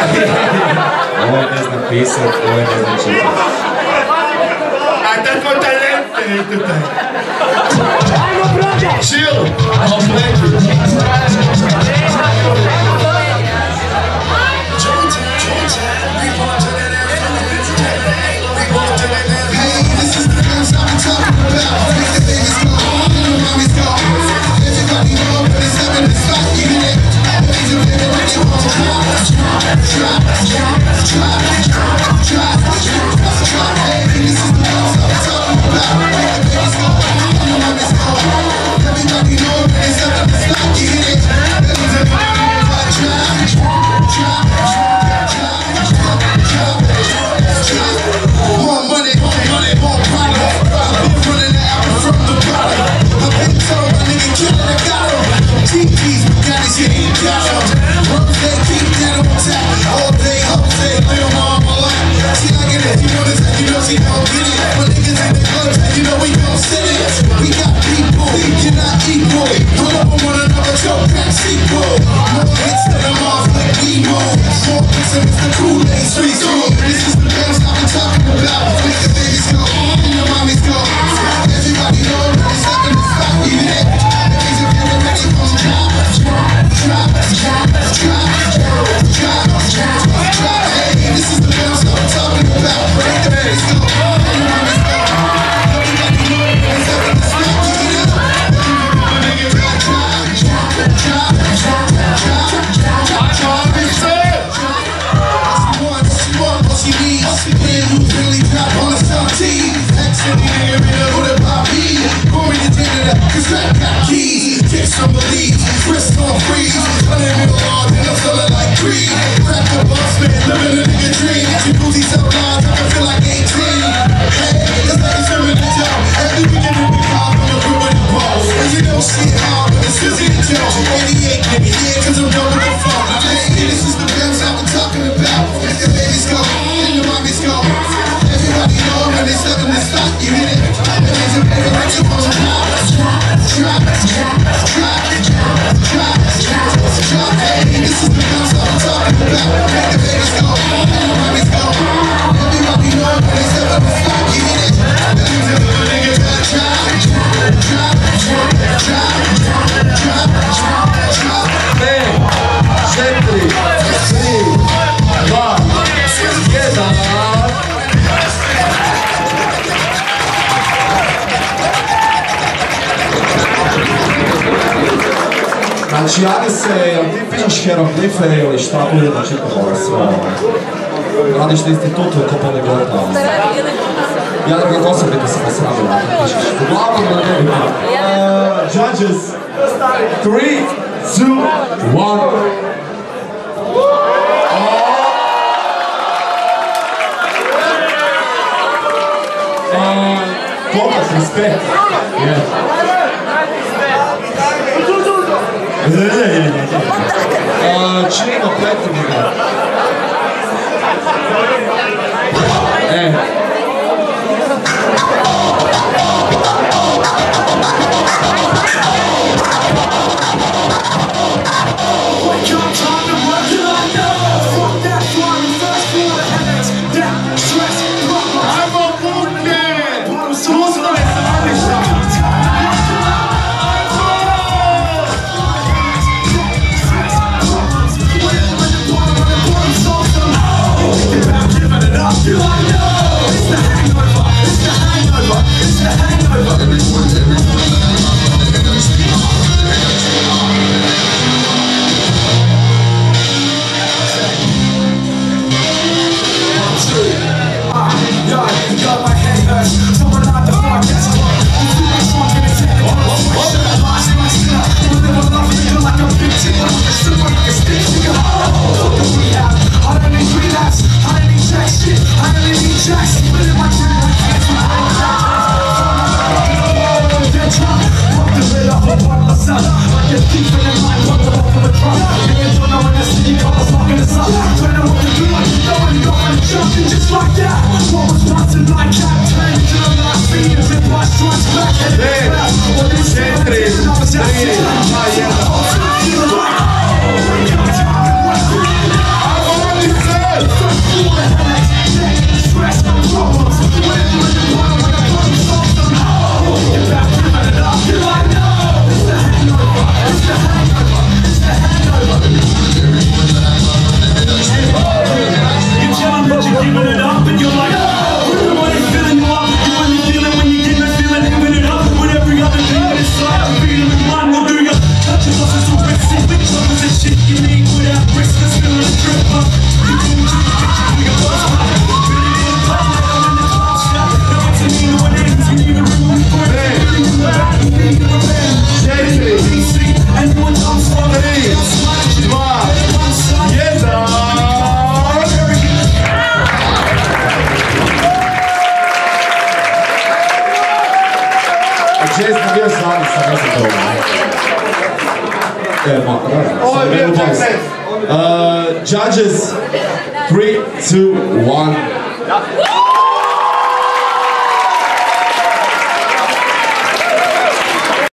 Ovaj ne zna pisat, ovaj ne zna čitat. A tako talente, eto taj. Ajmo, brođe! Chill! Znači, javi se, jel ti pišeš hieroglife ili šta bude da čitam ovo sve? Radiš na institutu u Kopane Gota. Ja da ga osobite se posradim da pišeš. Uglavnom da ne bi. Judges, 3, 2, 1. Thomas, respect. Činimo pretivnika. Rebel Boys. Judges, 3, 2, 1.